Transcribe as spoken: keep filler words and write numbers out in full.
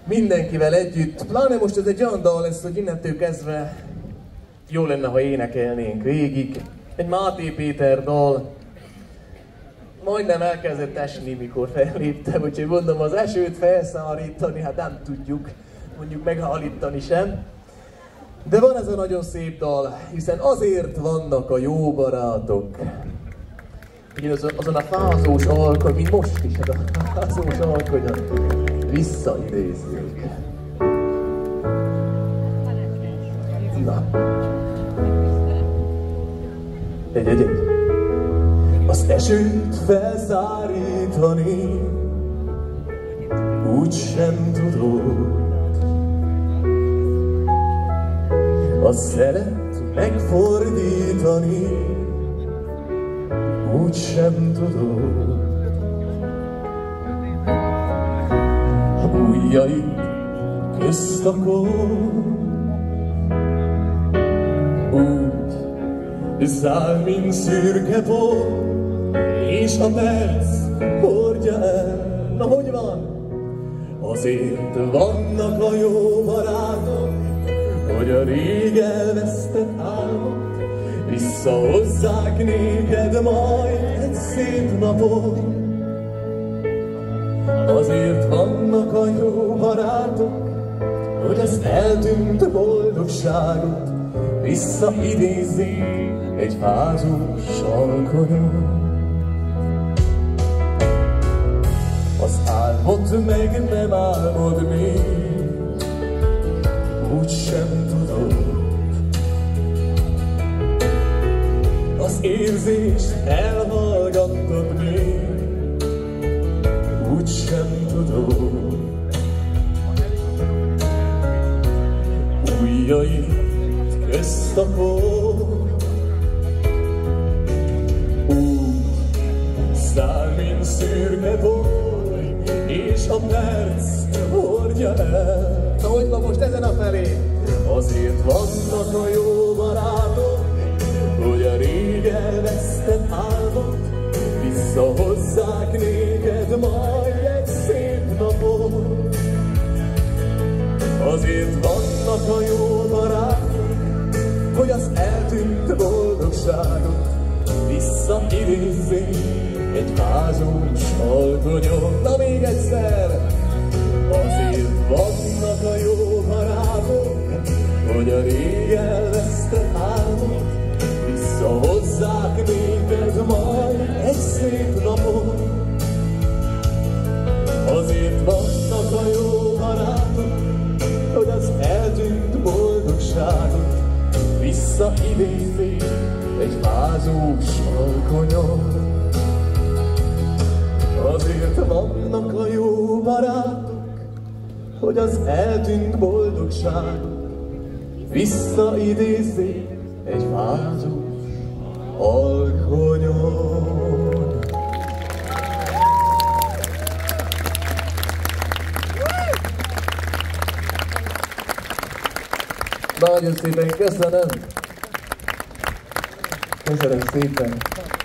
mindenkivel együtt. Pláne most ez egy olyan dal lesz, hogy innentől kezdve jó lenne, ha énekelnénk végig. Egy Máté Péter dal. Majdnem elkezdett esni, mikor felléptem, úgyhogy mondom, az esőt felszárítani, hát nem tudjuk, mondjuk meghallítani sem. De van ez a nagyon szép dal, hiszen azért vannak a jó barátok. Ugye azon, azon a fázós alkony, mint most is, ez a fázós alkonyon visszaidézzük. Na. Egy, egy, egy. Az esőt felszárítani úgy sem tudod. A szeret megfordítani úgy sem tudod. Ujjaid közt a kor úgy száll, mint szürke por, és a perc hordja el. Na, hogy van? Azért vannak a jó barátok, hogy a rég elvesztett álmok visszahozzák néked majd egy szép napon. Azért vannak a jó barátok, hogy az eltűnt boldogságot visszaidézzék egy fázós alkonyon. Az álmot meg nem álmod még, úgy sem tudod. Az érzést elhallgattad még, úgy sem tudod. Ujjaid közt a kor úgy száll, mint szürke por, és a perc hordja el. Na, hogy van most ezen a felé? Azért vannak a jó barátok, hogy a rég elvesztett álmot visszahozzák néked majd egy szép napon. Azért vannak a jó barátok, hogy az eltűnt boldogságot visszaidézzék egy fázós alkonyon. Na, még egyszer! Azért vannak a jó barátok, hogy a rég elvesztett álmot visszahozzák néked majd egy szép napon. Azért vannak a jó barátok, hogy az eltűnt boldogságot visszaidézzék egy fázós alkonyon. Azért vannak a jó barátok, hogy az eltűnt boldogságot visszaidézzék egy fázós alkonyon. Nagyon szépen köszönöm! Köszönöm szépen!